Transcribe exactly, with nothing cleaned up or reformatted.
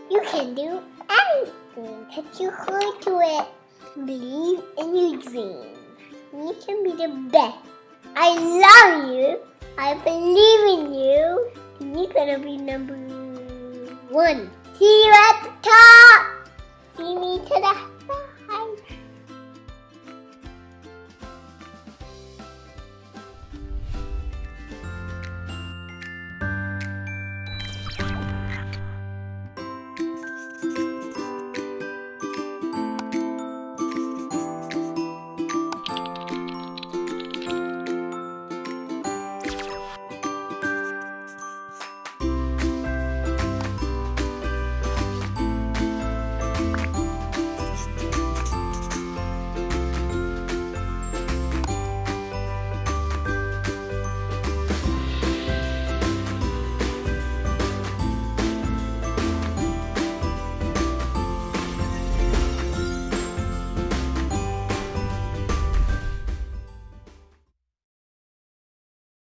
You can do anything. Put your heart to it. Believe in your dreams. You can be the best. I love you. I believe in you. And you're gonna be number one. See you at the top. See me to the